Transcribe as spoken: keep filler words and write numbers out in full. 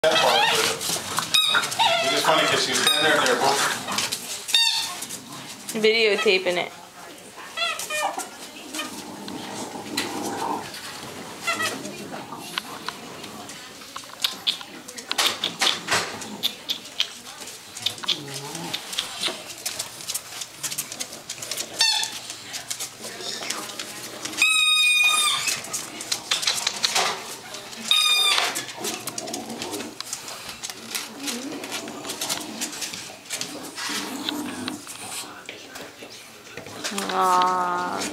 Which is funny because she's standing there and they're both videotaping it. Aww.